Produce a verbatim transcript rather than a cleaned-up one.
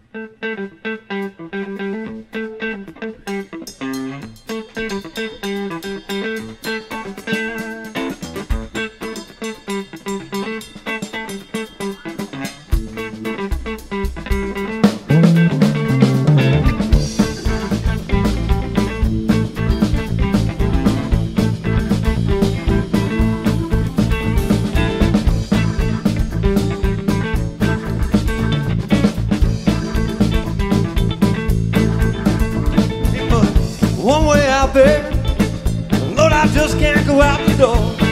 One way out, baby, Lord, I just can't go out the door.